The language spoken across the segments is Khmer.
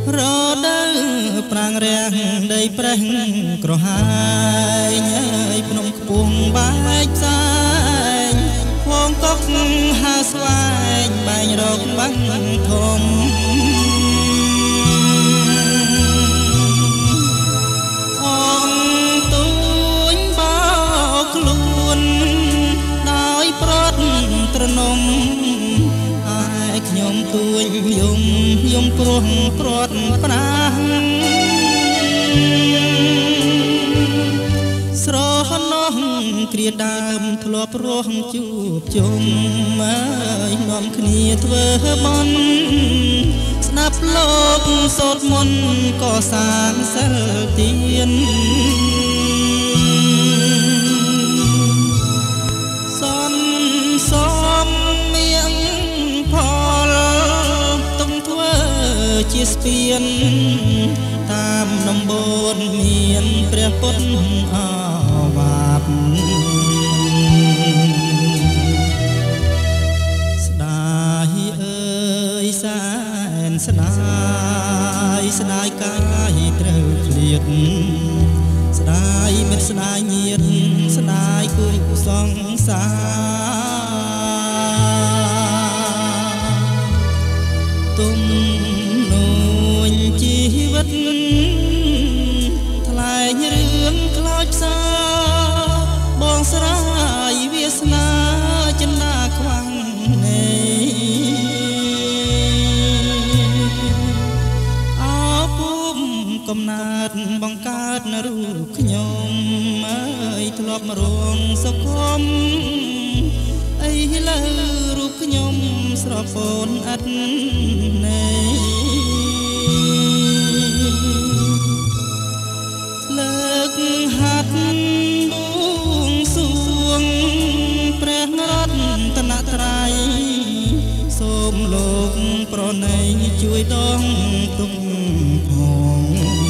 រដូវប្រាំងរាំងដីប្រេះក្រហាយហើយភ្នំខ្ពស់បែកផ្សាយហងកុកហើស្វែងបែងរកបាំងធំអងទូញបោខ្លួនដោយប្រត់ត្រនំខ្ញុំទួញយំព្រោះព្រាត់ប្រាំងស្រនោះគ្រាដើមធ្លាប់រស់ជួបជុំហើយនាំគ្នាធ្វើបន់ស្ដាប់លោកសូត្រមន្តក៏សាងសិលទានសន្សំជាស្ពានតាមដំបូនមានព្រះពុទ្ធអាវាតស្ដាយអើយសែនស្ដាយកាយត្រូវឃ្លាតស្ដាយមិត្តស្ដាយញាតិស្ដាយគូសង្សារទុំជីវិតថ្លែងរឿងខ្លោចផ្សាបងស្រាយវាសនាចិន្តាខ្វាំងនេអោពុំកំណើតបង្កើតនៅរូបខ្ញុំអើយធ្លាប់មករងសុខមអីលើរូបខ្ញុំស្រពូនអត់នេលើកហាត់បួងសួងព្រះរតនត្រ័យសូមលោកប្រណីជួយដងទុំផង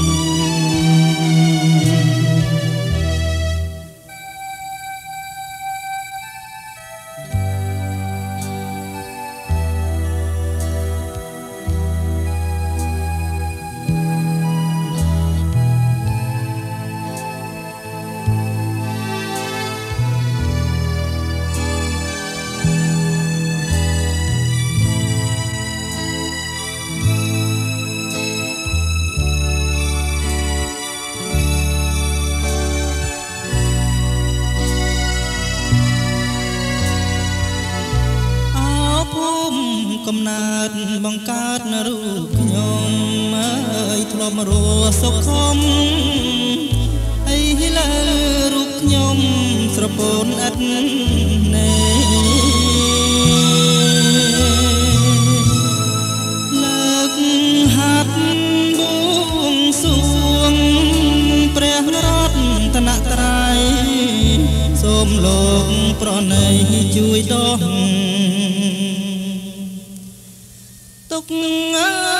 កំណើតបង្កើតនៅរូបខ្ញុំអើយធ្លាប់មករស់សុខមអីលើរូបខ្ញុំស្រពូនអត់នេលើកហាត់បួងសួងព្រះរតនត្រ័យសូមលោកប្រណីជួយដកទុក